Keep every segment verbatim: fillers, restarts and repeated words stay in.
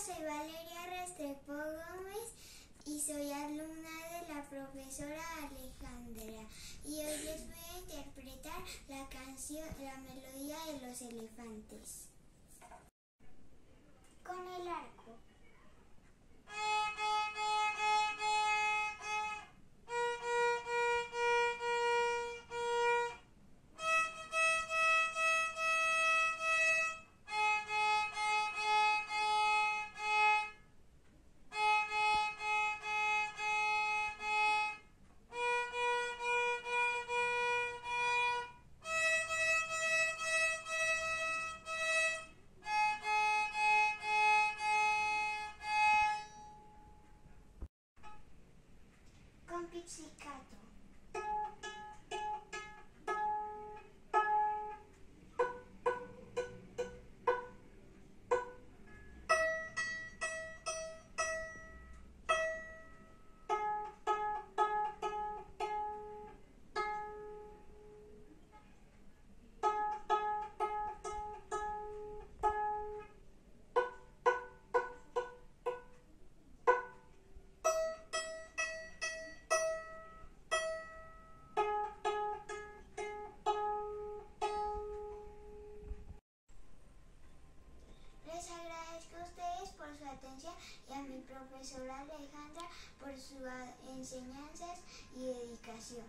soy Valeria Restrepo Gómez y soy alumna de la profesora Alejandra y hoy les voy a interpretar la canción, la melodía de los elefantes. Con el arco. Con pizzicato. Les agradezco a ustedes por su atención y a mi profesora Alejandra por sus enseñanzas y dedicación.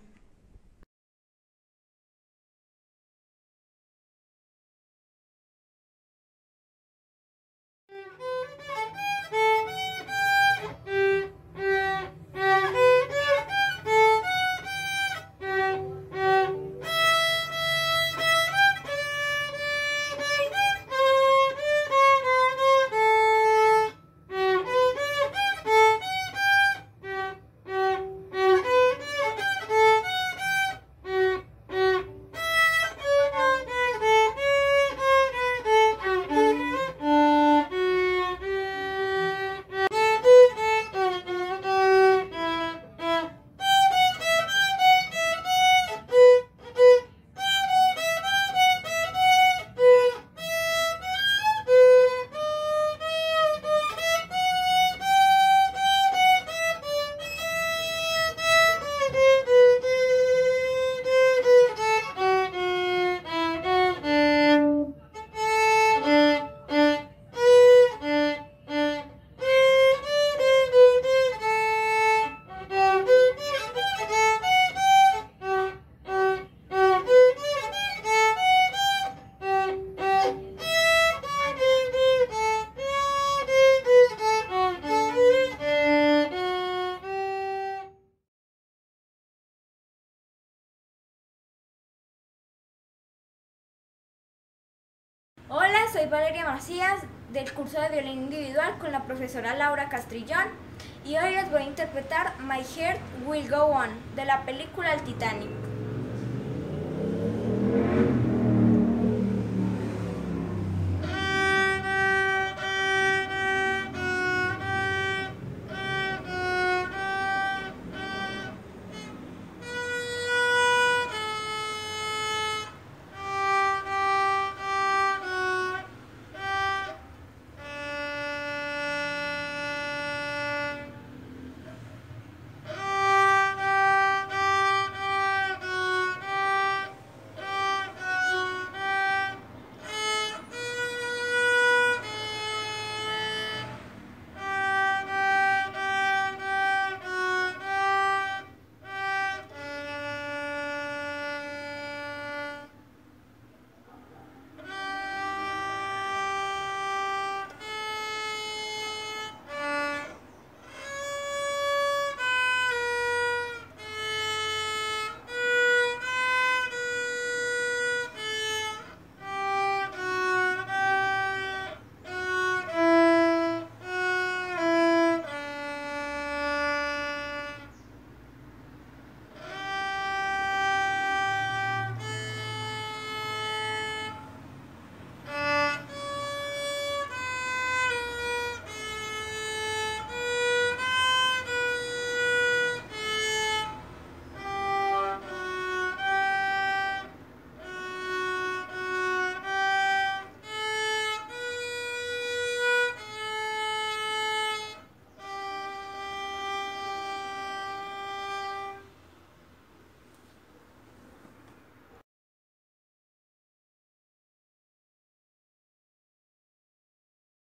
Hola, soy Valeria Macías del curso de violín individual con la profesora Laura Castrillón y hoy les voy a interpretar My Heart Will Go On de la película El Titanic.